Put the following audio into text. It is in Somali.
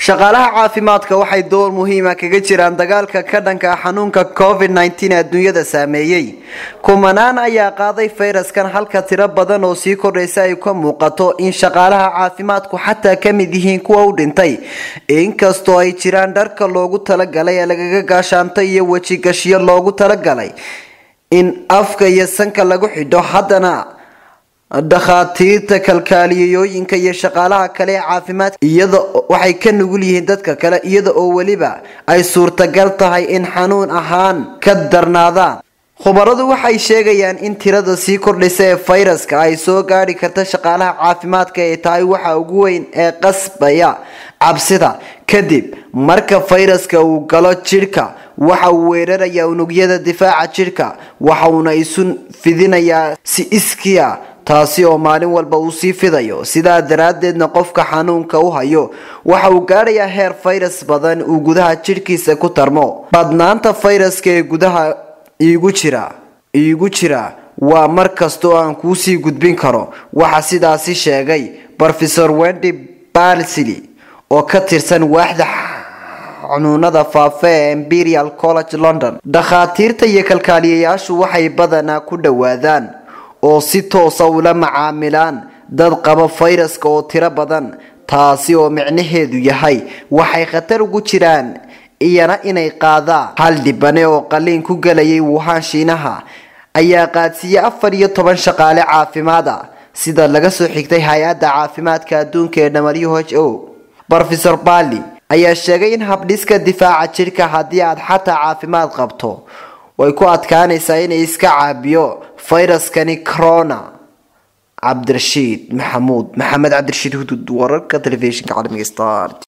shaqaalaha caafimaadka waxay door muhiim ah kaga jiraan dagaalka ka dhanka ah xanuunka COVID-19 ee adduunyada saameeyay. Kumanaan ayaa qaaday fayraskan halka tiro badan oo sii kordhaysa ay ka muuqato in shaqaalaha caafimaadku xataa ka mid yihiin kuwa u dhintay. Inkastoo ay jiraan dharka loogu talagalay ee lagaga gaashaantay iyo waji gashiyo loogu talagalay in afka iyo sanka lagu xidho, haddana dhakhaatiirta, kalkaaliyeyaasha iyo shaqaalaha kale ee caafimaadka iyada waxay ka nugul yihiin dadka kale, iyada oo waliba ay suurtagal tahay in xanuun ahaan ka darnaadaan. khubaradu waxay sheegayaan in tirada sii kordhaysa ee fayraska ay soo gaari karto shaqaalaha caafimaadka ee tahay waxa ugu weyn ee qasbaya cabsida. kadib marka fayraska uu galo jirka, waxa uu weerarayaa unugyada difaaca jirka, waxa uuna isu fidinayaa si iskiya, taasi oo maalin walba uu sii fidayo. sidaa daraadeedna qofka xanuunka u hayo waxa uu gaarayaa heer fayras badan uu gudaha jirkiisa ku tarmo. badnaanta fayraska ee gudaha iigu jira waa markastoo aan kuu sii gudbin karo, waxa sidaasi sheegay Professor Wendy Balsley oo ka tirsan waaxda xanuunada faafa ee Imperial College London. dhakhaatiirta iyo kalkaaliyeyaashu waxay badanaa ku dhawaadaan oo si toos ah ula macaamilaan dad qaba fayraska oo tiro badan, taasi oo micnaheedu yahay waxay khatar ugu jiraan iyana inay qaadaan. hal dhibane oo qaliin ku galayay Wuhan, Shiinaha ayaa qaadsiiyay 14 shaqaale caafimaad ah, sida laga soo xigtay hay'adda caafimaadka adduunka ee WHO. Professor Bali ayaa sheegay in habdhiska difaaca jirka haddii aad xataa caafimaad qabto way ku adkaanaysaa inay iska caabiyo fayraskani corona. Cabdirashiid Maxamed Cabdirashiid Hudud, wararka telefishinka caalamiga Star.